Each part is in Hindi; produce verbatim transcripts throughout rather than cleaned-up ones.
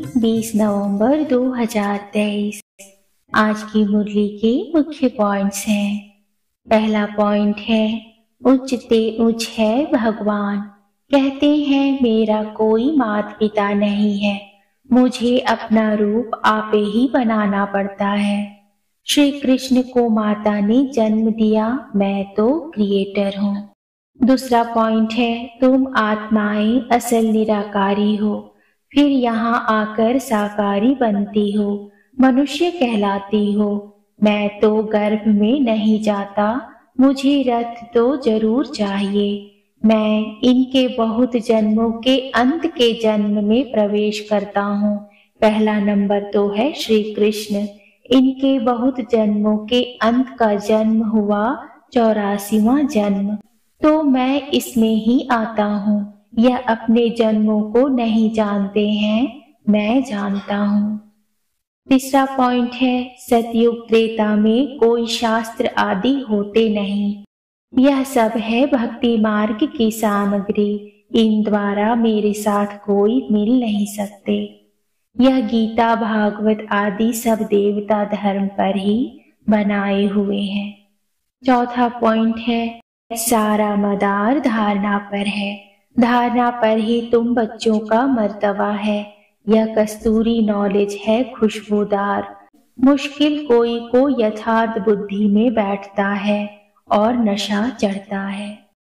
बीस नवंबर दो हज़ार तेईस। आज की मुरली के मुख्य पॉइंट्स हैं। पहला पॉइंट है, उच्चते उच्च है भगवान। कहते हैं मेरा कोई माता पिता नहीं है, मुझे अपना रूप आपे ही बनाना पड़ता है। श्री कृष्ण को माता ने जन्म दिया, मैं तो क्रिएटर हूँ। दूसरा पॉइंट है, तुम आत्माएं असल निराकारी हो, फिर यहाँ आकर साकारी बनती हो, मनुष्य कहलाती हो। मैं तो गर्भ में नहीं जाता, मुझे रथ तो जरूर चाहिए। मैं इनके बहुत जन्मों के अंत के जन्म में प्रवेश करता हूँ। पहला नंबर तो है श्री कृष्ण, इनके बहुत जन्मों के अंत का जन्म हुआ चौरासीवां जन्म, तो मैं इसमें ही आता हूँ। यह अपने जन्मों को नहीं जानते हैं, मैं जानता हूँ। तीसरा पॉइंट है, सतयुग त्रेता में कोई शास्त्र आदि होते नहीं, यह सब है भक्ति मार्ग की सामग्री। इन द्वारा मेरे साथ कोई मिल नहीं सकते। यह गीता भागवत आदि सब देवता धर्म पर ही बनाए हुए हैं। चौथा पॉइंट है, सारा मदार धारणा पर है, धारणा पर ही तुम बच्चों का मर्तबा है। यह कस्तूरी नॉलेज है खुशबूदार, मुश्किल कोई को यथार्थ बुद्धि में बैठता है और नशा चढ़ता है।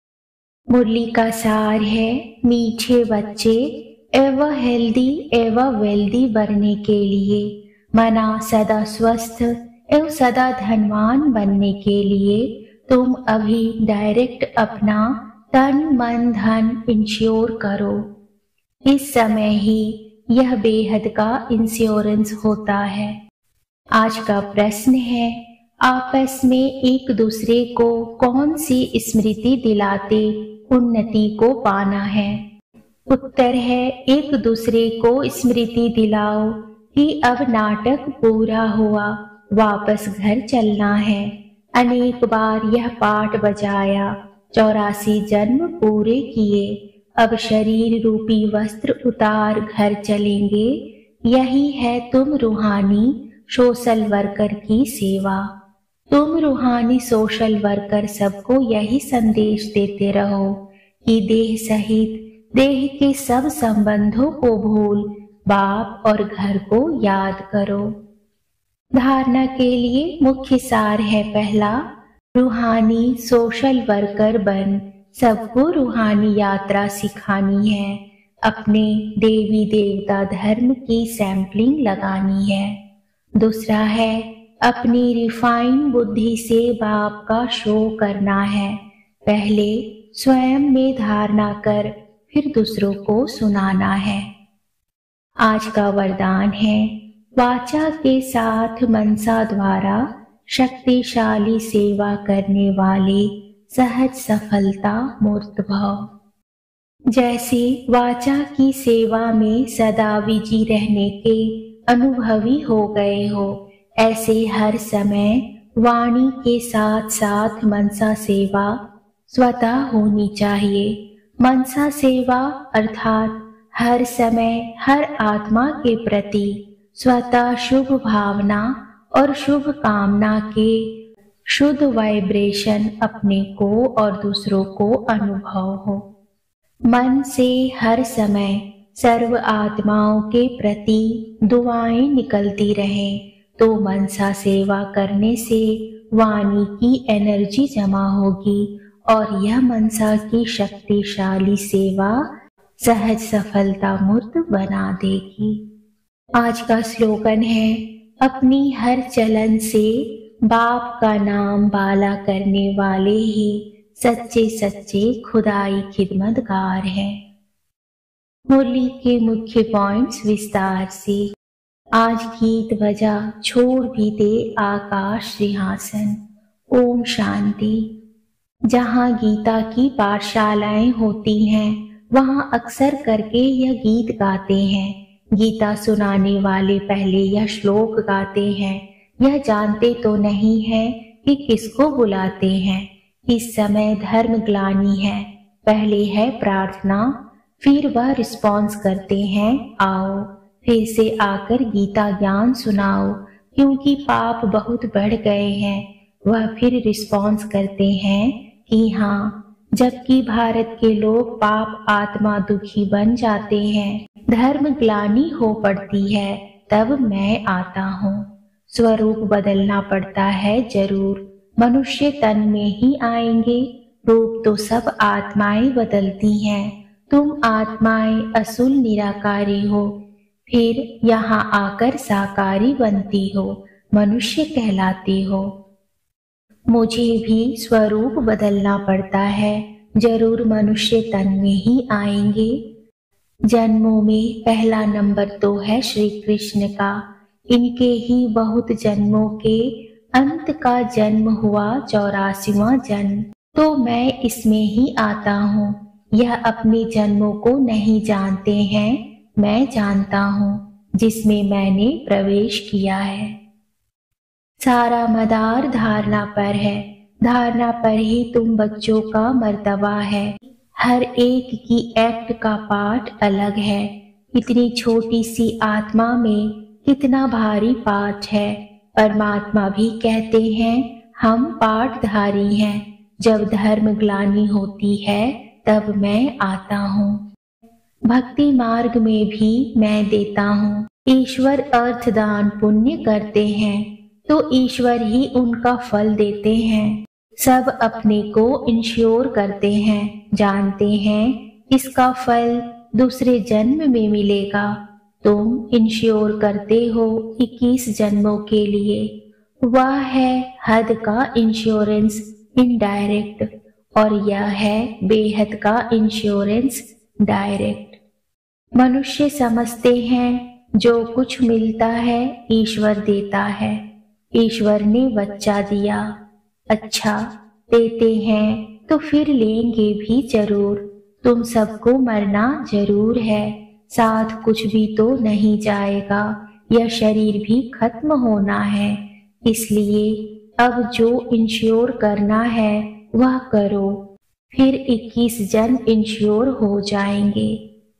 मुरली का सार है, मीठे बच्चे एवं हेल्दी एवं वेल्दी बनने के लिए, मना सदा स्वस्थ एवं सदा धनवान बनने के लिए तुम अभी डायरेक्ट अपना तन मन धन इंश्योर करो। इस समय ही यह बेहद का इंश्योरेंस होता है। आज का प्रश्न है, आपस में एक दूसरे को कौन सी स्मृति दिलाते उन्नति को पाना है? उत्तर है, एक दूसरे को स्मृति दिलाओ कि अब नाटक पूरा हुआ, वापस घर चलना है। अनेक बार यह पाठ बजाया, चौरासी जन्म पूरे किए, अब शरीर रूपी वस्त्र उतार घर चलेंगे। यही है तुम रूहानी सोशल वर्कर की सेवा। तुम रूहानी सोशल वर्कर सबको यही संदेश देते रहो कि देह सहित देह के सब संबंधों को भूल बाप और घर को याद करो। धारणा के लिए मुख्य सार है, पहला, रूहानी सोशल वर्कर बन सबको रूहानी यात्रा सिखानी है, अपने देवी देवता धर्म की सैंपलिंग लगानी है। दूसरा है, अपनी रिफाइन बुद्धि से बाप का शो करना है। पहले स्वयं में धारणा कर फिर दूसरों को सुनाना है। आज का वरदान है, वाचा के साथ मनसा द्वारा शक्तिशाली सेवा करने वाले सहज सफलता मूर्त भव। जैसे वाचा की सेवा में सदा विजी रहने के अनुभवी हो गए हो, ऐसे हर समय वाणी के साथ साथ मनसा सेवा स्वतः होनी चाहिए। मनसा सेवा अर्थात हर समय हर आत्मा के प्रति स्वतः शुभ भावना और शुभ कामना के शुद्ध वाइब्रेशन अपने को और दूसरों को अनुभव हो। मन से हर समय सर्व आत्माओं के प्रति दुआएं निकलती रहें, तो मनसा सेवा करने से वाणी की एनर्जी जमा होगी और यह मनसा की शक्तिशाली सेवा सहज सफलता मूर्त बना देगी। आज का स्लोगन है, अपनी हर चलन से बाप का नाम बाला करने वाले ही सच्चे सच्चे खुदाई खिदमतगार हैं। मुरली के मुख्य पॉइंट्स विस्तार से। आज गीत बजा छोड़ भी दे आकाश सिंहासन। ओम शांति। जहाँ गीता की पाठशालाएं होती हैं, वहाँ अक्सर करके यह गीत गाते हैं। गीता सुनाने वाले पहले यह श्लोक गाते हैं, यह जानते तो नहीं है कि किसको बुलाते हैं। इस समय धर्म ग्लानि है, पहले है प्रार्थना, फिर वह रिस्पॉन्स करते हैं आओ, फिर से आकर गीता ज्ञान सुनाओ, क्योंकि पाप बहुत बढ़ गए हैं। वह फिर रिस्पॉन्स करते हैं कि हाँ, जबकि भारत के लोग पाप आत्मा दुखी बन जाते हैं, धर्म ग्लानि हो पड़ती है, तब मैं आता हूँ। स्वरूप बदलना पड़ता है जरूर, मनुष्य तन में ही आएंगे, रूप तो सब आत्माएं बदलती हैं। तुम आत्माएं असुल निराकारी हो, फिर यहाँ आकर साकारी बनती हो, मनुष्य कहलाती हो। मुझे भी स्वरूप बदलना पड़ता है, जरूर मनुष्य तन में ही आएंगे। जन्मों में पहला नंबर तो है श्री कृष्ण का, इनके ही बहुत जन्मों के अंत का जन्म हुआ चौरासीवां जन्म, तो मैं इसमें ही आता हूँ। यह अपने जन्मों को नहीं जानते हैं, मैं जानता हूँ, जिसमें मैंने प्रवेश किया है। सारा मदार धारणा पर है, धारणा पर ही तुम बच्चों का मर्तबा है। हर एक की एक्ट का पार्ट अलग है। इतनी छोटी सी आत्मा में कितना भारी पाठ है। परमात्मा भी कहते हैं हम पाठधारी हैं। जब धर्म ग्लानि होती है तब मैं आता हूँ। भक्ति मार्ग में भी मैं देता हूँ। ईश्वर अर्थदान पुण्य करते हैं तो ईश्वर ही उनका फल देते हैं। सब अपने को इंश्योर करते हैं, जानते हैं इसका फल दूसरे जन्म में मिलेगा। तुम इंश्योर करते हो इक्कीस जन्मों के लिए, वह है हद का इंश्योरेंस इनडायरेक्ट, और यह है बेहद का इंश्योरेंस डायरेक्ट। मनुष्य समझते हैं जो कुछ मिलता है ईश्वर देता है। ईश्वर ने बच्चा दिया, अच्छा देते हैं तो फिर लेंगे भी जरूर। तुम सबको मरना जरूर है, साथ कुछ भी तो नहीं जाएगा। यह शरीर भी खत्म होना है, इसलिए अब जो इंश्योर करना है वह करो, फिर इक्कीस जन इंश्योर हो जाएंगे।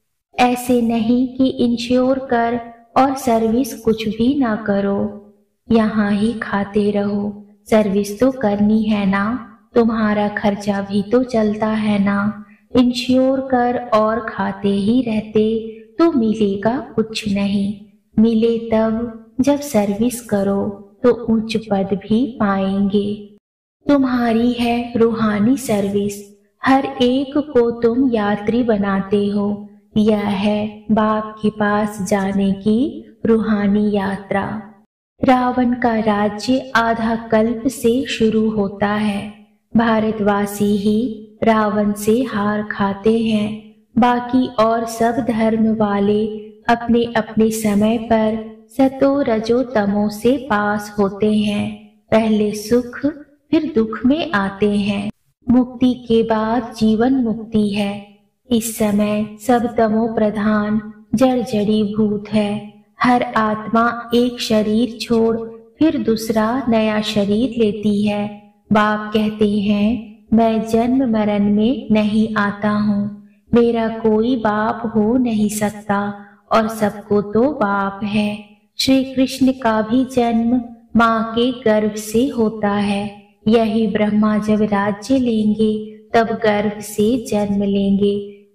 ऐसे नहीं कि इंश्योर कर और सर्विस कुछ भी ना करो, यहाँ ही खाते रहो। सर्विस तो करनी है ना, तुम्हारा खर्चा भी तो चलता है ना। इंश्योर कर और खाते ही रहते तो मिलेगा कुछ नहीं। मिले तब जब सर्विस करो तो उच्च पद भी पाएंगे। तुम्हारी है रूहानी सर्विस, हर एक को तुम यात्री बनाते हो। यह है बाप के पास जाने की रूहानी यात्रा। रावण का राज्य आधा कल्प से शुरू होता है। भारतवासी ही रावण से हार खाते हैं। बाकी और सब धर्म वाले अपने अपने समय पर सतो रजो तमो से पास होते हैं। पहले सुख फिर दुख में आते हैं। मुक्ति के बाद जीवन मुक्ति है। इस समय सब तमो प्रधान जड़ जड़ी भूत है। हर आत्मा एक शरीर छोड़ फिर दूसरा नया शरीर लेती है। बाप कहते हैं मैं जन्म मरण में नहीं आता हूँ, मेरा कोई बाप हो नहीं सकता और सबको तो बाप है। श्री कृष्ण का भी जन्म माँ के गर्भ से होता है। यही ब्रह्मा जब राज्य लेंगे तब गर्भ से जन्म लेंगे।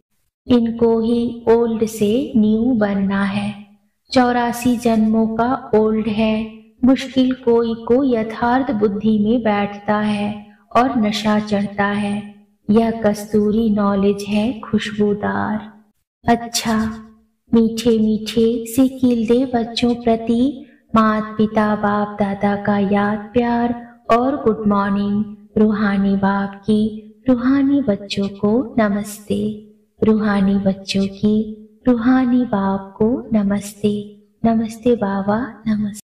इनको ही ओल्ड से न्यू बनना है। चौरासी जन्मों का ओल्ड है। मुश्किल कोई को यथार्थ बुद्धि में बैठता है और नशा चढ़ता है। यह कस्तूरी नॉलेज है खुशबूदार। अच्छा मीठे मीठे से कील दे बच्चों प्रति माता पिता बाप दादा का याद प्यार और गुड मॉर्निंग। रूहानी बाप की रूहानी बच्चों को नमस्ते। रूहानी बच्चों की रूहानी बाप को नमस्ते। नमस्ते बाबा, नमस्ते।